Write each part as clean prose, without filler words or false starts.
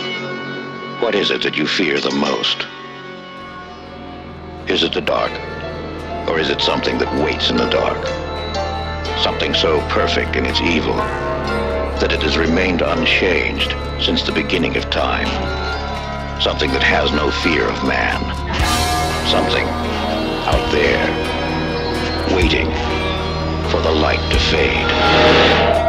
What is it that you fear the most? Is it the dark? Or is it something that waits in the dark? Something so perfect in its evil that it has remained unchanged since the beginning of time. Something that has no fear of man. Something out there, waiting for the light to fade.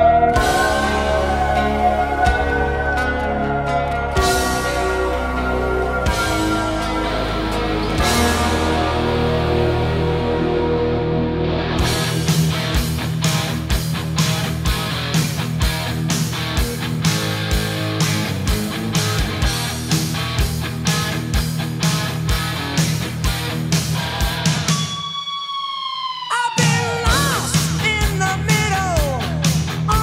I've been lost in the middle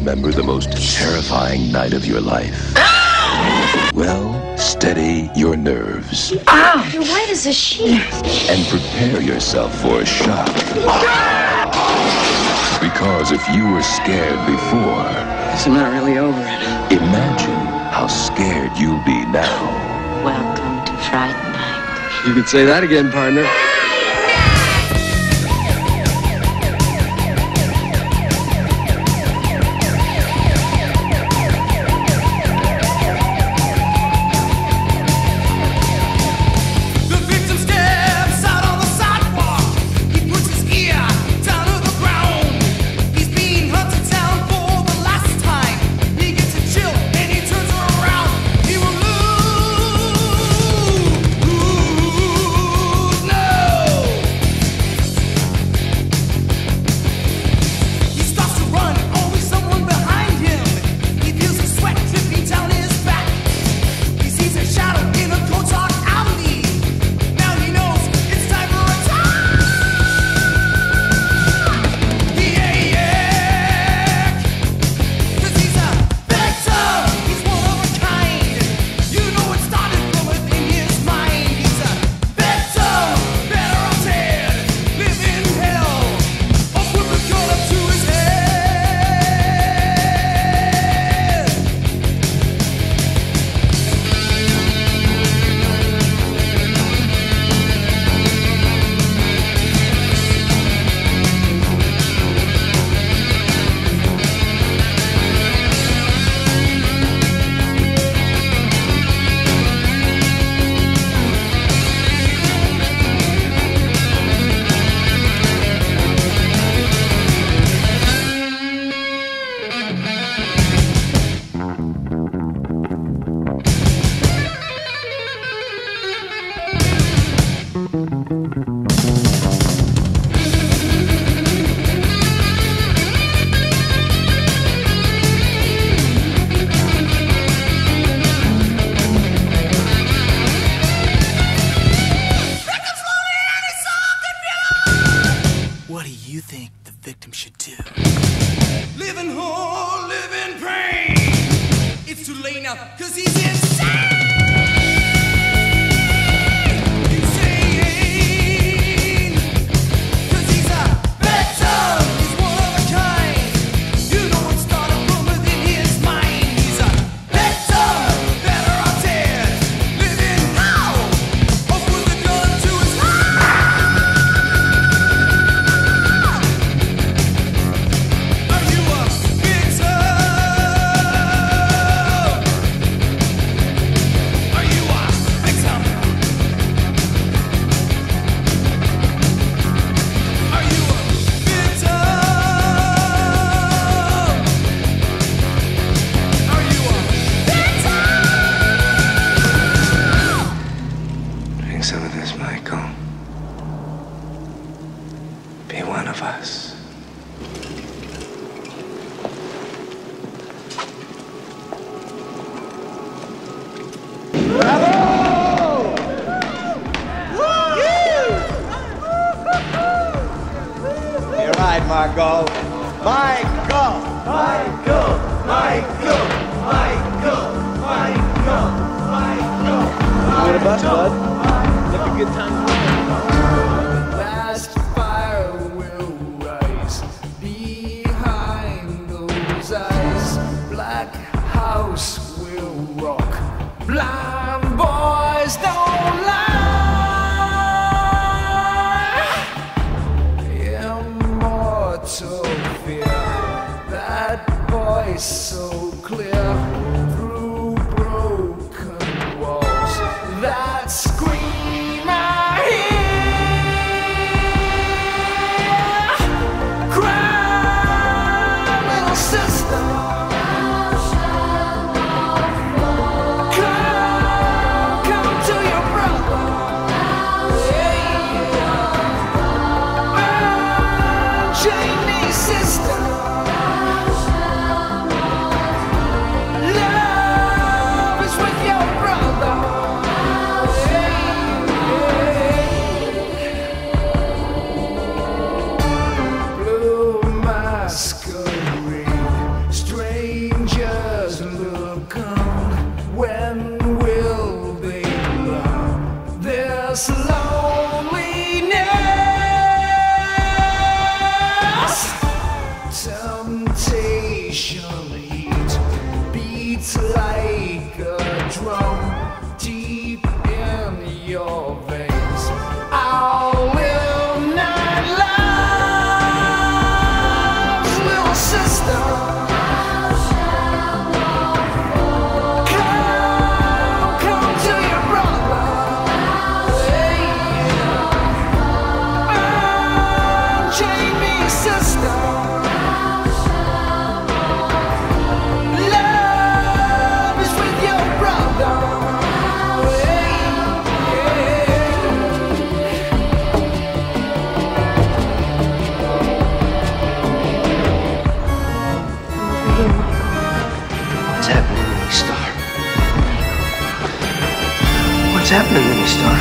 remember the most terrifying night of your life? Well, steady your nerves. Ow! You're white as a sheet. And prepare yourself for a shock. Because if you were scared before... Guess I'm not really over it. Imagine how scared you'll be now. Welcome to Fright Night. You could say that again, partner. What do you think the victim should do? Live in horror, live in pain. It's too late now, cause he's insane. Insane. Cause he's a victim. He's one of a kind. You know it started from within his mind. He's a victim, better off dead. Living how? Off with a gun to his heart. Are you a victim? Are you a victim? Are you a victim? Are you a victim? Drink some of this, Michael. Be one of us. You're right, Margot. Michael! Michael! Michael! Michael! Michael! Michael! What a bus, bud. Look a good time. Last fire will rise behind those eyes. Black house will rock. Blind boys don't lie. Immortal fear. That voice so clear through broken walls. That scream I hear. Unchain me, sister. Love is with your brother. What's happening, Mini Star? What's happening, Mini Star?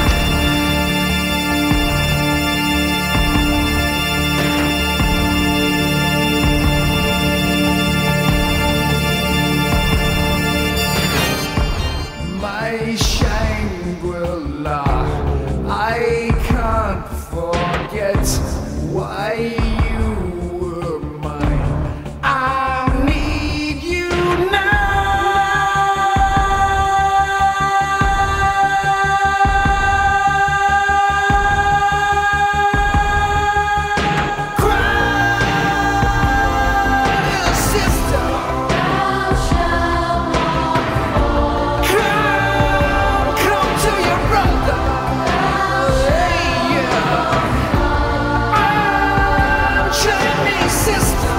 My Shangri-La, I can't forget why you were mine. I need you now. Cry, little sister. Come to your brother. Hey, yeah. Unchain me, sister.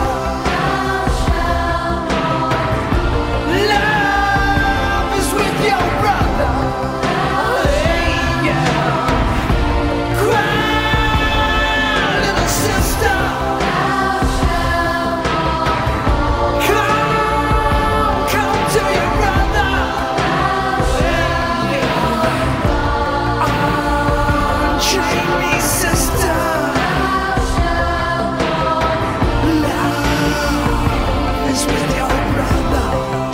Love is with your brother. Hey, yeah. Cry, little sister. Come to your brother. Unchain me, sister. Love is with your brother.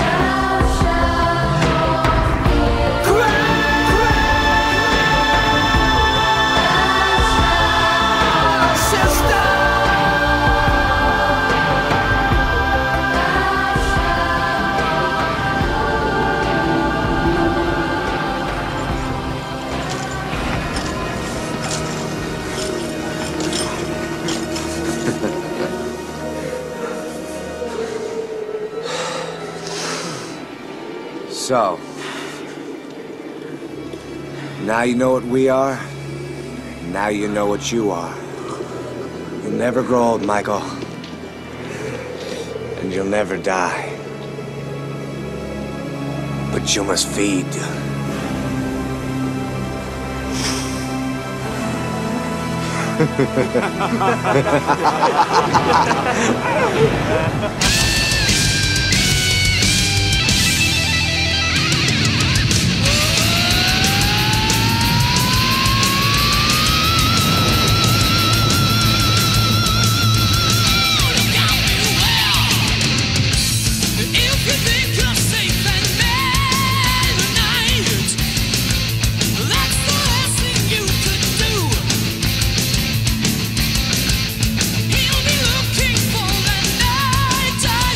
Cry, sister. So, now you know what we are. Now you know what you are. You'll never grow old, Michael. And you'll never die. But you must feed. If you think you're safe and mad tonight, that's the last thing you could do. He'll be looking for the night.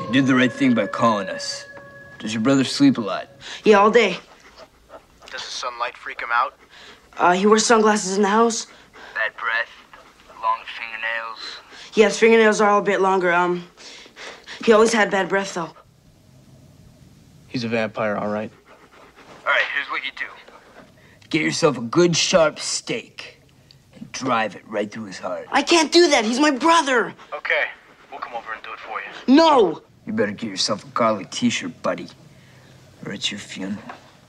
You did the right thing by calling us. Does your brother sleep a lot? Yeah, all day. Does the sunlight freak him out? He wears sunglasses in the house. Bad breath, long fingernails. Yeah, his fingernails are all a bit longer. He always had bad breath, though. He's a vampire, all right. All right, here's what you do. Get yourself a good sharp stake and drive it right through his heart. I can't do that. He's my brother. Okay, we'll come over and do it for you. No! You better get yourself a garlic t-shirt, buddy, or it's your funeral.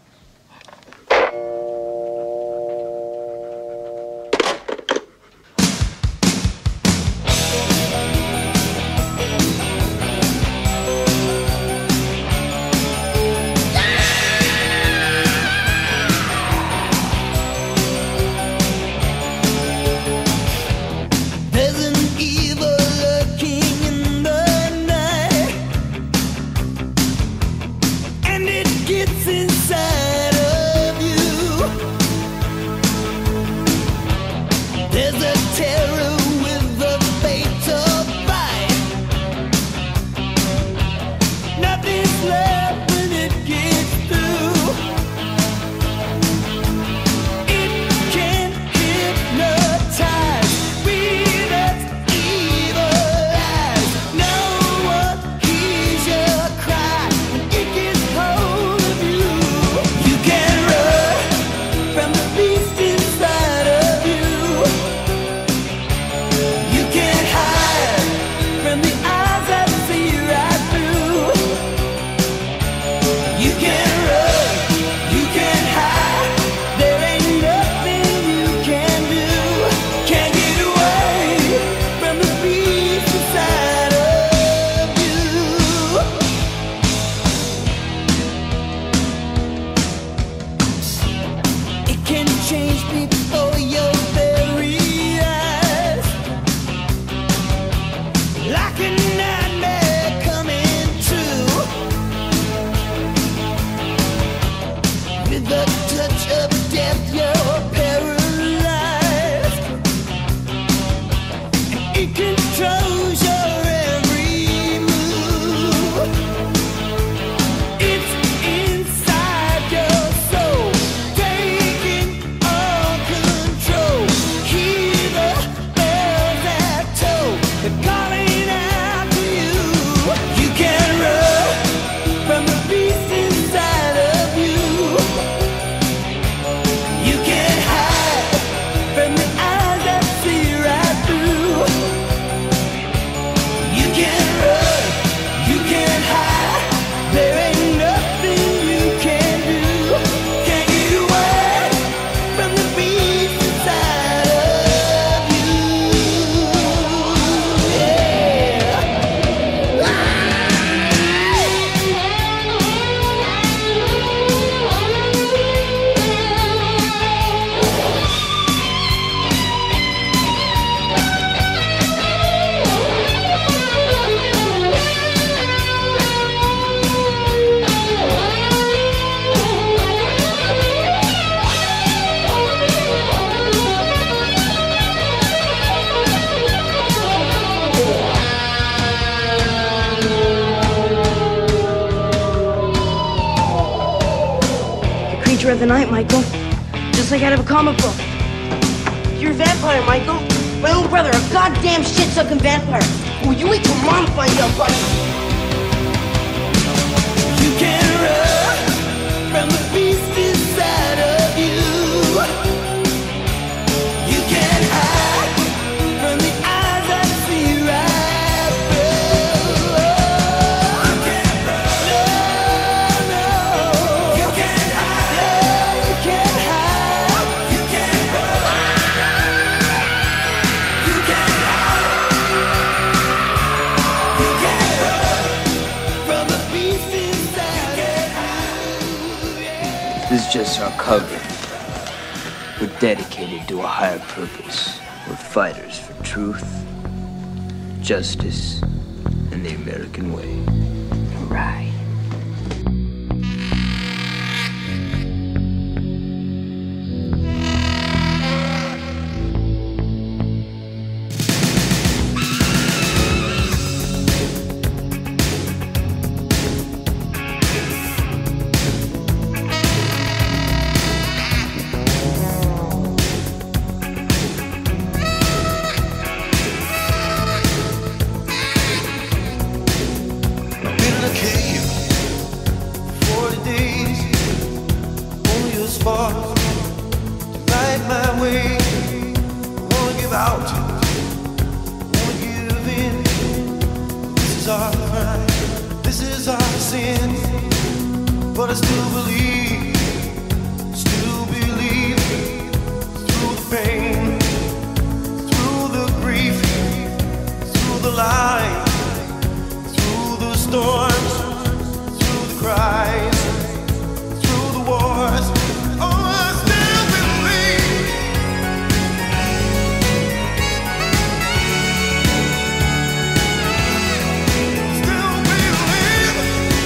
Of the night, Michael. Just like out of a comic book. You're a vampire, Michael. My own brother, a goddamn shit-sucking vampire. Will you wait till Mom finds out, buddy? You can run from the beast inside of you. You can hide from the eyes that see right through. You can run. No, you can hide. You can hide. You can run. You can hide. You can run from the beast inside of you. This is just our cover. We're dedicated to a higher purpose. We're fighters for truth, justice, and the American way. Right. our crime, this is our sin. But I still believe through the pain, through the grief, through the light, through the storms, through the cries, through the wars. Oh, I still believe. Still believe.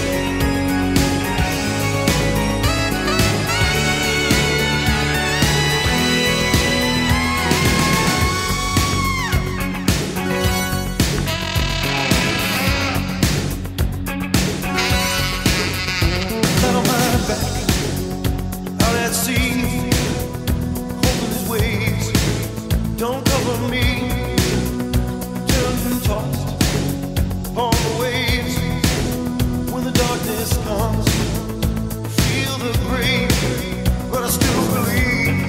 Flat on my back, out at sea, hoping these waves don't cover me. Turned and tossed on the waves. When the darkness comes, feel the grave, but I still believe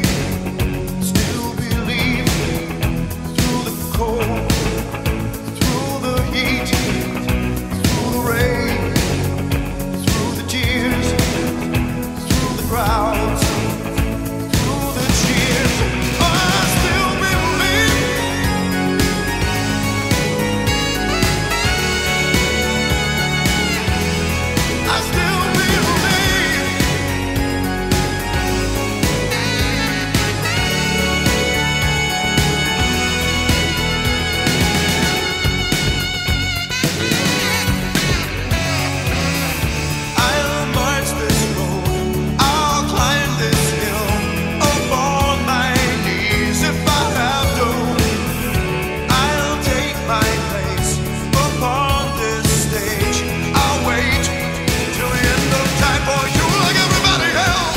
through the cold, through the heat, through the rain, through the tears, through the crowds, through the cheers. I still believe. I still believe. I'll march this road, I'll climb this hill, up on my knees if I have to. I'll take my place upon this stage. I'll wait till the end of time for you like everybody else.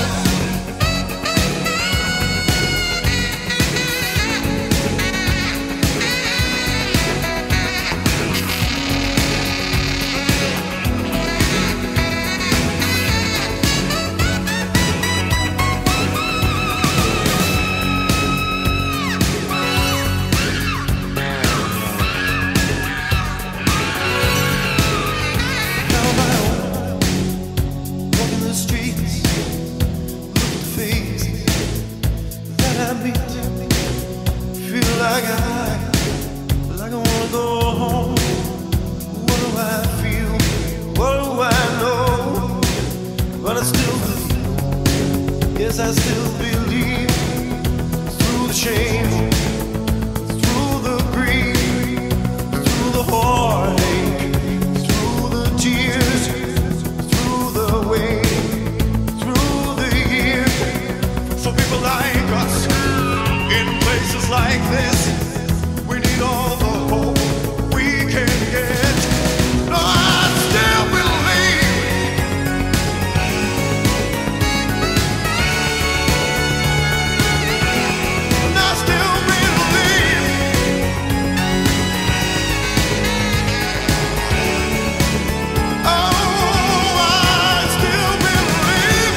Now my own, walking the streets, look at the faces that I meet, feel like I wanna go home. What do I feel? What do I know? But I still believe. Yes, I still believe. Through the shame, through the grief, through the heartache, through the tears, through the weight, through the years. For people like us, in places like this, we need all the hope we can get. No, I still believe. And I still believe. Oh, I still believe.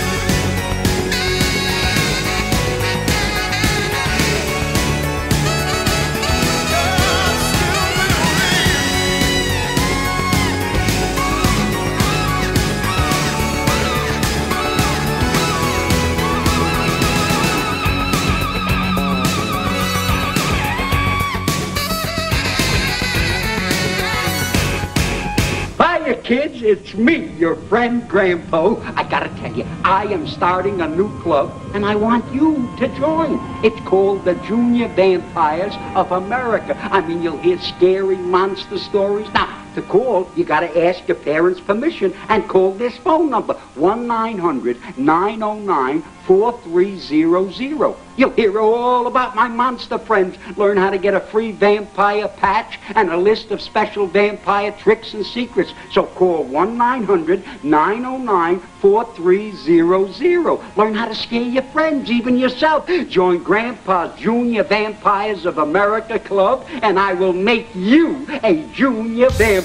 Hiya, kids. It's me, your friend Grandpa. I gotta tell you, I am starting a new club, and I want you to join. It's called the Junior Vampires of America. I mean, you'll hear scary monster stories. Now, to call, you gotta ask your parents' permission and call this phone number, 1-900-909-4300. You'll hear all about my monster friends, learn how to get a free vampire patch and a list of special vampire tricks and secrets. So call 1-900-909-4300. Learn how to scare your friends, even yourself. Join Grandpa's Junior Vampires of America Club, and I will make you a junior vampire.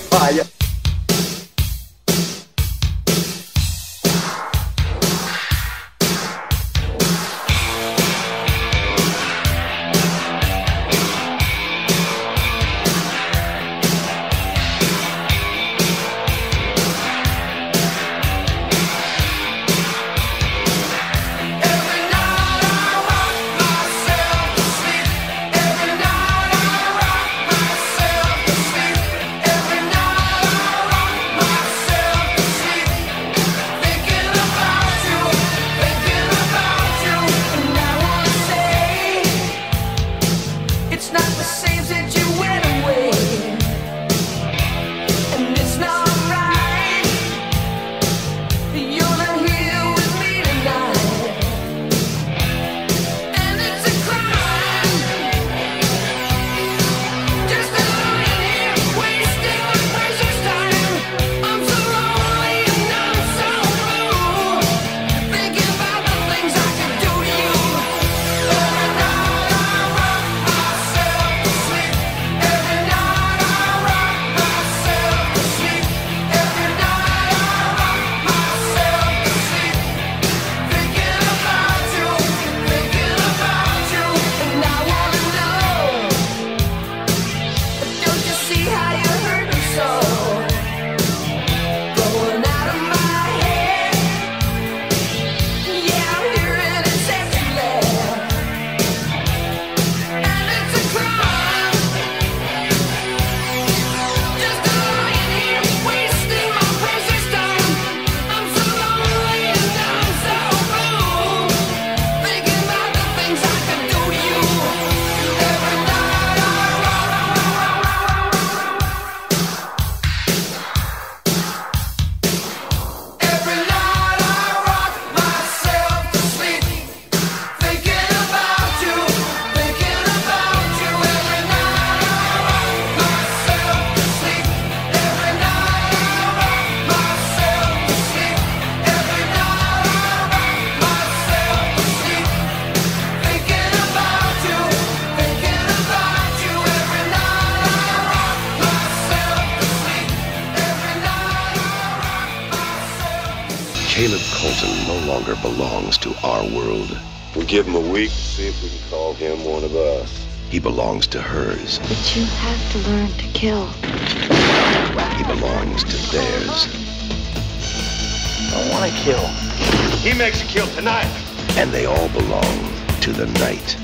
Caleb Colton no longer belongs to our world. We give him a week to see if we can call him one of us. He belongs to hers. But you have to learn to kill. He belongs to theirs. I don't want to kill. He makes you kill tonight. And they all belong to the night.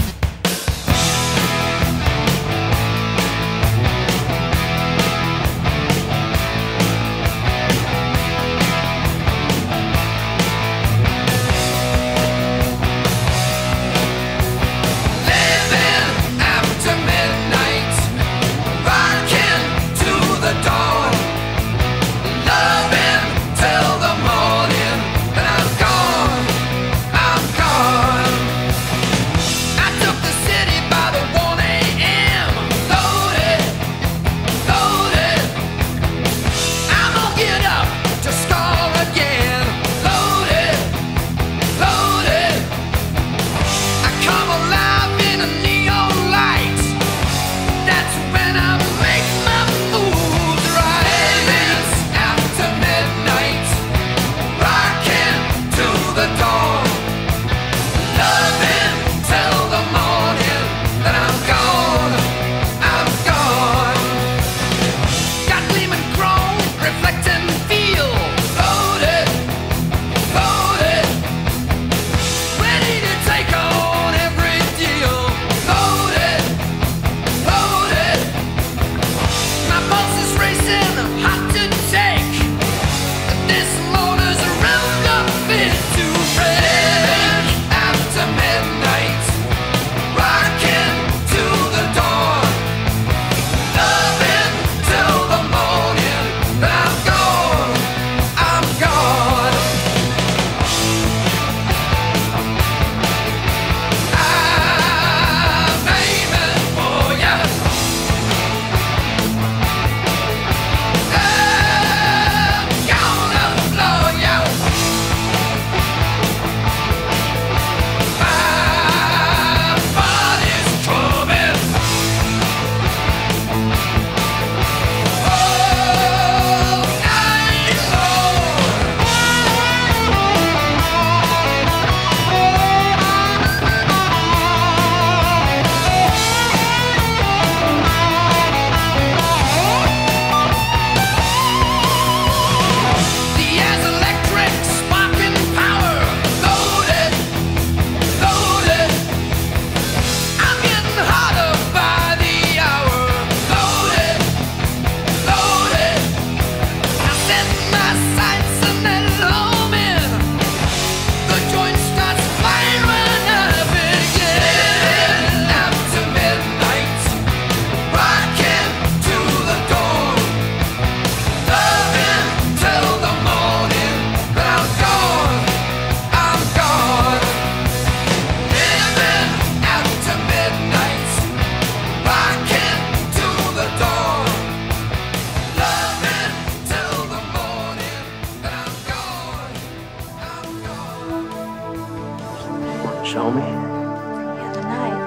Show me? The other night,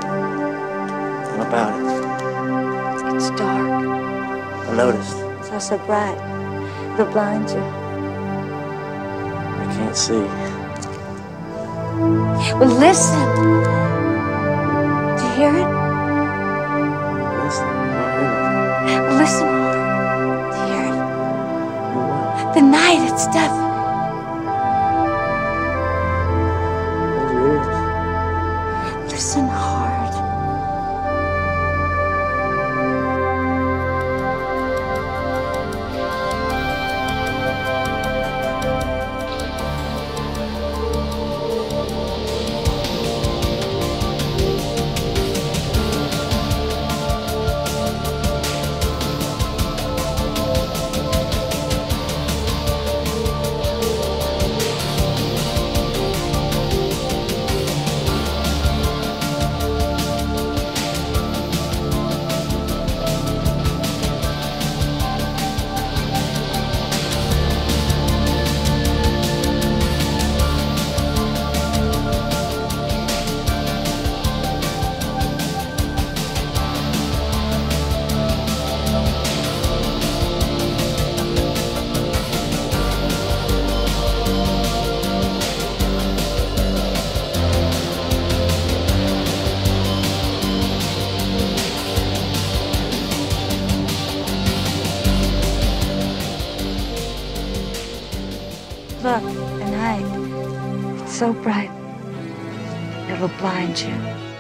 What about it? it's dark. I noticed. It's so bright. It'll blind you. I can't see. Well, listen. Do you hear it? Listen. I hear it. Well, listen hard. Do you hear it? The night, it's deafening. Close your ears. Listen hard. Look, the night. It's so bright. It'll blind you.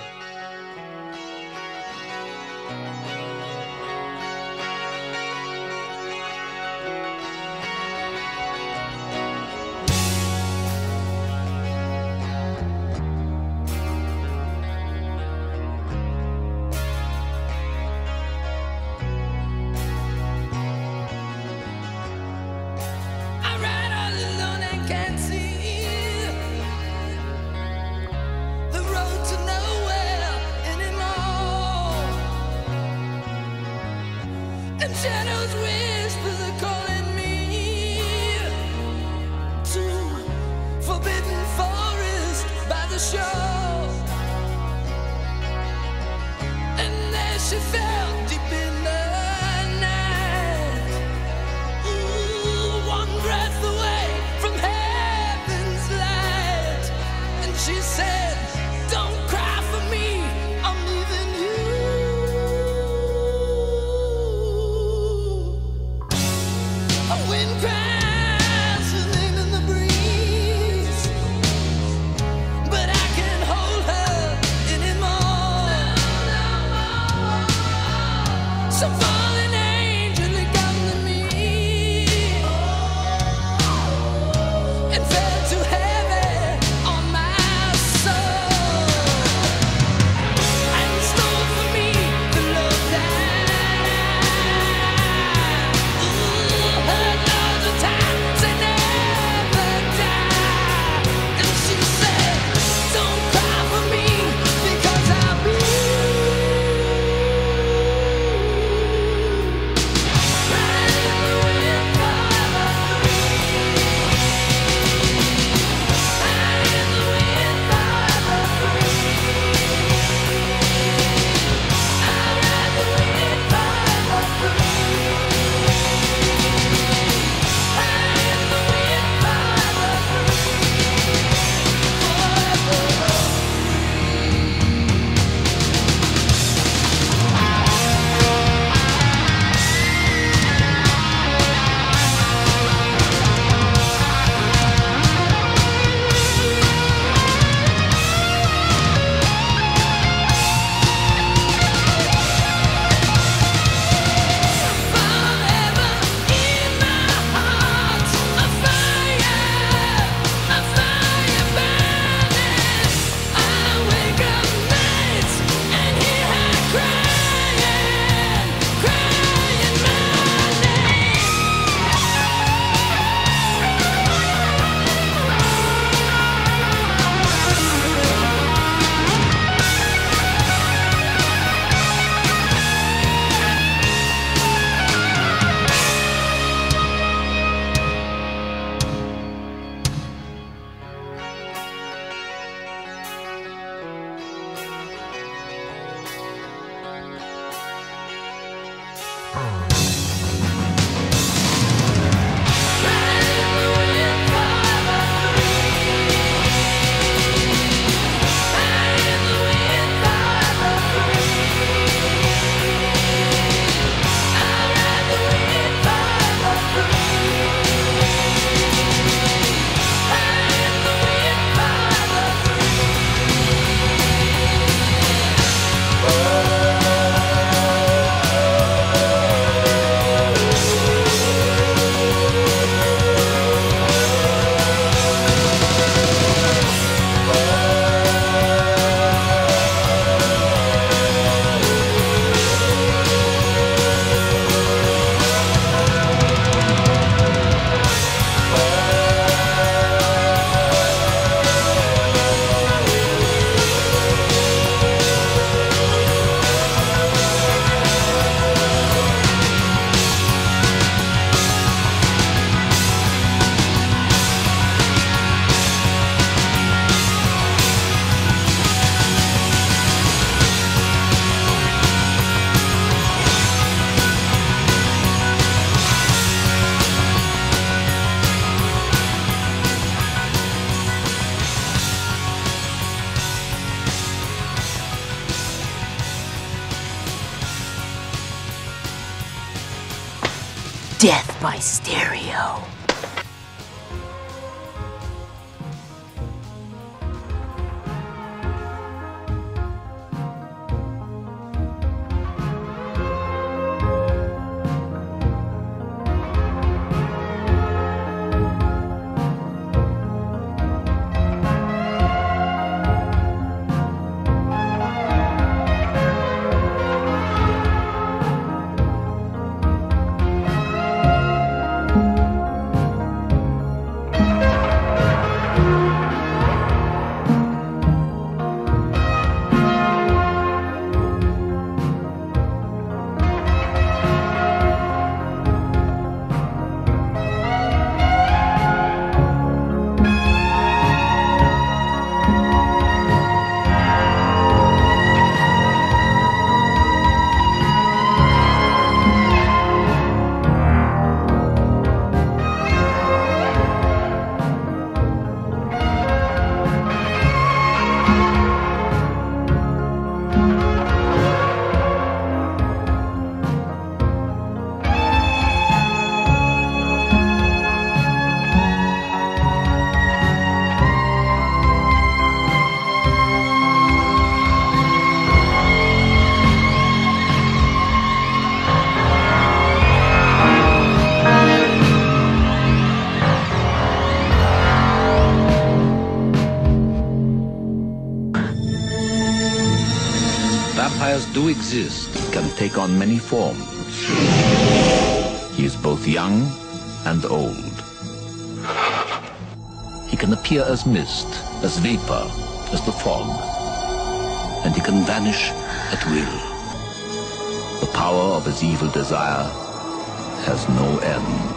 I ride all alone and can't see the road to nowhere anymore. And shadows whisper they're calling me to forbidden forest by the shore. And there she fell deep in the night. Ooh, one breath away from heaven's light. And she said, don't cry for me, I'm leaving you. A wind cries her name in the breeze, but I can't hold her anymore. So fallen angel, it come to me and fell too heavy on my soul, and stole from me the love that heard loads of times they never die. And she said, don't cry for me because I'll be Death by stereo. exist can take on many forms. He is both young and old. He can appear as mist, as vapor, as the fog, and he can vanish at will. The power of his evil desire has no end.